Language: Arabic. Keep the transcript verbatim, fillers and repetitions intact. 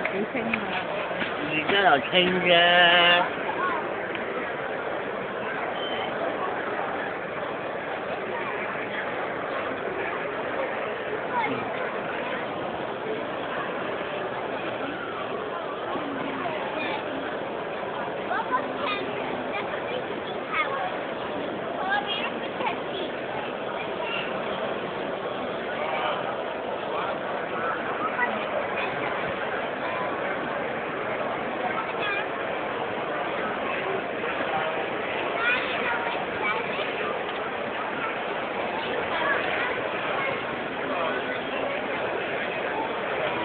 幾清啊！ 而家又傾啫。